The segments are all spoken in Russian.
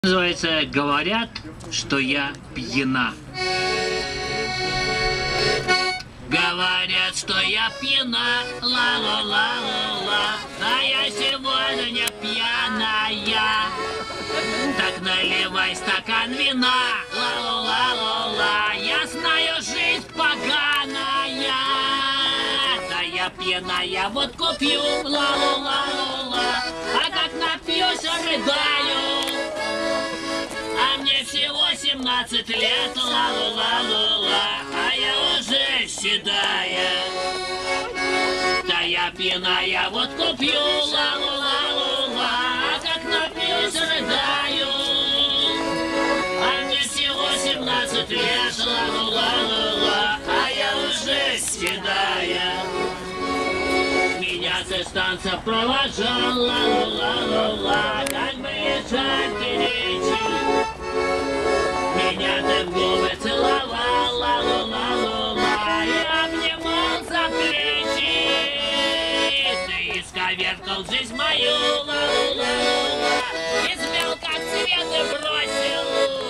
Называется «Говорят, что я пьяна». Говорят, что я пьяна, ла-ла-ла-ла-ла, а я сегодня пьяная. Так наливай стакан вина, ла-ла-ла-ла-ла, я знаю, жизнь поганая. Да я пьяная, водку пью, ла-ла-ла-ла-ла, а как напьюсь, рыдаю. А мне всего 17 лет, ла-ла-ла-ла-ла, а я уже седая. Да я пьяная, водку пью, ла-ла-ла-ла-ла, а как напьюсь, рыдаю. А мне всего 17 лет, ла-ла-ла-ла-ла, а я уже седая. Меня с станция провожал, ла-ла-ла-ла-ла, как бы езжать речи. Меня ты в губы целовал, ла-ла-ла-ла-ла, и обнимал за плечи. Ты исковеркал жизнь мою, ла-ла-ла-ла, измял как цвет и бросил.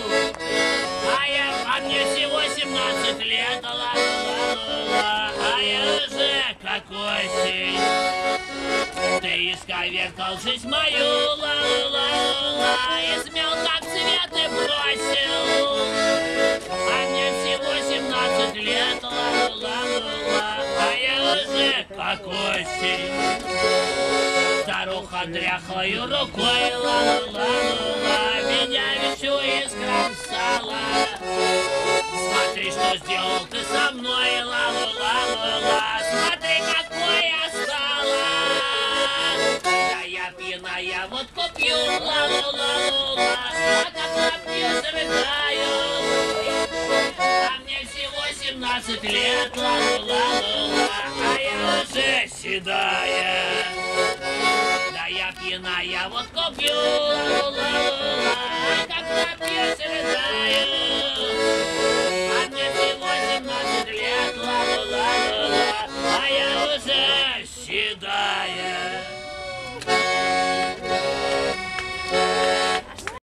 А мне всего 17 лет, ла-ла-ла-ла, а я уже как осень. Ты исковеркал жизнь мою, ла-ла-ла-ла, измял как цвет и бросил. А мне всего 17 лет, ла-ла-ла-ла, а я уже как осень. Старуха дряхлою рукой, ла-ла-ла-ла, меня всю искромсала. Смотри, что сделал ты со мной, ла-ла-ла-ла, смотри, какой я стала. Да я пьяная, водку пью, ла-ла-ла-ла, а как напьюсь, рыдаю. А мне всего 17 лет, ла-ла-ла-ла, а я уже седая. Да я пьяная, водку пью, ла-ла-ла-ла.